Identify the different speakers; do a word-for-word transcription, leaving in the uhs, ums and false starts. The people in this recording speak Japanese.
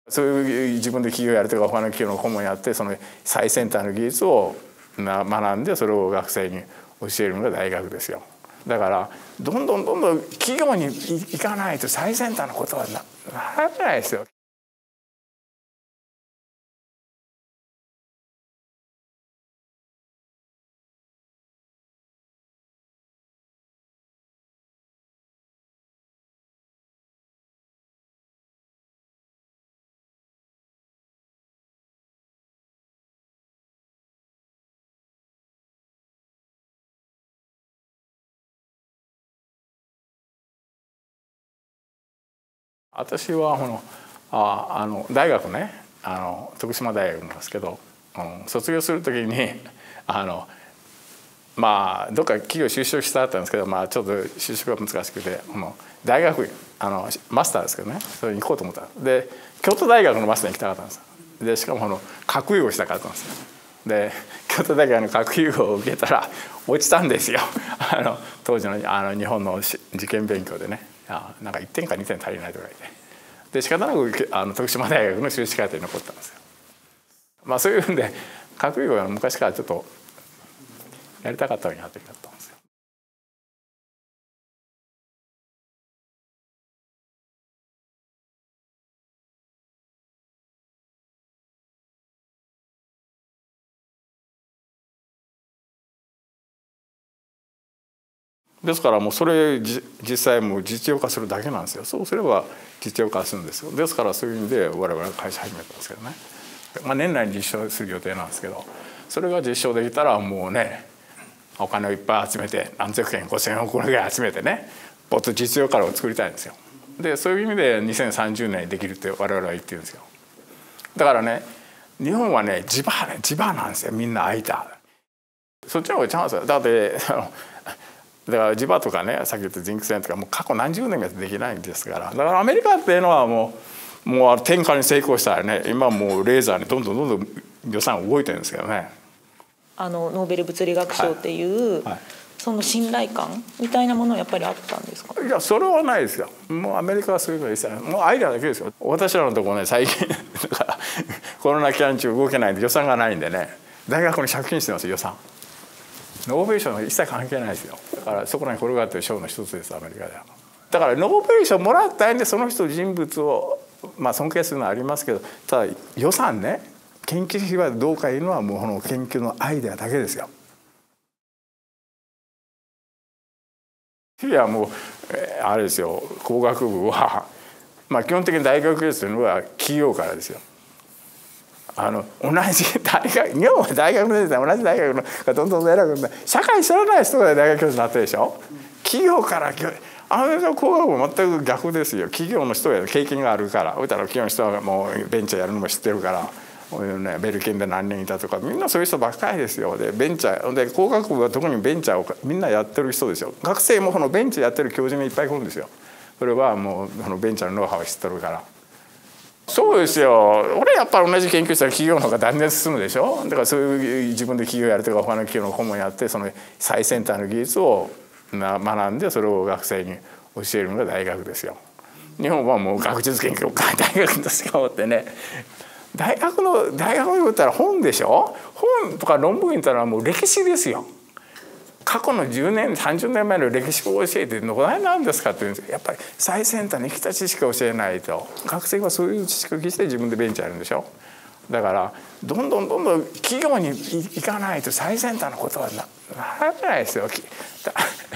Speaker 1: そういう自分で企業やるとか他の企業の顧問やってその最先端の技術を学んでそれを学生に教えるのが大学ですよ。だからどんどんどんどん企業に行かないと最先端のことはならないですよ。私はこのああの大学ねあの徳島大学なんですけど、うん、卒業する時にあのまあどっか企業就職したかったんですけど、まあ、ちょっと就職が難しくてこの大学院あのマスターですけどねそれに行こうと思ったで京都大学のマスターに行きたかったんですでしかもこの核融合したかったんですよ。で京都大学の核融合を受けたら落ちたんですよあの当時のあの日本の受験勉強でねあなんかいってんかにてん足りないとか言ってで仕方なくあの徳島大学の修士課程に残ったんですよ。まあそういうんで核融合は昔からちょっとやりたかったようになってきたんですよ。ですからもうそれ実際もう実用化するだけなんですよ。そうすれば実用化するんですよ。ですからそういう意味で我々は会社始めたんですけどね、まあ、年内に実証する予定なんですけどそれが実証できたらもうねお金をいっぱい集めて何千億円ごせんおくぐらい集めてねもっと実用化を作りたいんですよ。でそういう意味でにせんさんじゅうねんにできるって我々は言ってるんですよ。だからね日本はね地場ね地場なんですよ。みんな空いたそっちの方がチャンスだってだから地場とかねさっき言ったジンク線とかもう過去何十年ができないんですからだからアメリカっていうのはもうもう転換に成功したらね今もうレーザーにどんどんどんどん予算動いてるんですけどね。
Speaker 2: あのノーベル物理学賞っていう、はいはい、その信頼感みたいなものはやっぱりあったんですか。
Speaker 1: いやそれはないですよ。もうアメリカはそういうのですよ。もうアイデアだけですよ。私らのところね最近だからコロナ期間中動けないんで予算がないんでね大学に借金してます予算。ノーベル賞の一切関係ないですよ。だからそこらに転がってる賞の一つですアメリカでは。だからノーベル賞もらったんでその人人物を、まあ、尊敬するのはありますけどただ予算ね研究費はどうかいうのはもうこの研究のアイデアだけですよ。いやもうあれですよ工学部は、まあ、基本的に大学ですというのは企業からですよ。あの同じ大学日本は大学の先生同じ大学のがどんどん偉くなる社会知らない人が大学教授になってるでしょ。企業からアメリカ工学部は全く逆ですよ。企業の人が経験があるからおいたら企業の人はもうベンチャーやるのも知ってるからこういう、ね、ベルケンで何年いたとかみんなそういう人ばっかりですよ。でベンチャーで工学部は特にベンチャーをみんなやってる人ですよ。学生もこのベンチャーやってる教授にいっぱい来るんですよ。それはもうこのベンチャーのノウハウを知ってるから。そうですよ。俺やっぱり同じ研究したら企業の方が断然進むでしょ。だからそういう自分で企業やるとか他の企業の顧問やってその最先端の技術を学んでそれを学生に教えるのが大学ですよ。日本はもう学術研究会大学としか思ってね大学の大学に言ったら本でしょ。本とか論文言ったらもう歴史ですよ。過去のじゅうねんさんじゅうねんまえの歴史を教えてどこら辺なんですかって言うんですけどやっぱり最先端に生きた知識を教えないと学生はそういう知識を聞いて自分でベンチャーやるんでしょ。だからどんどんどんどん企業に行かないと最先端のことはならないですよ。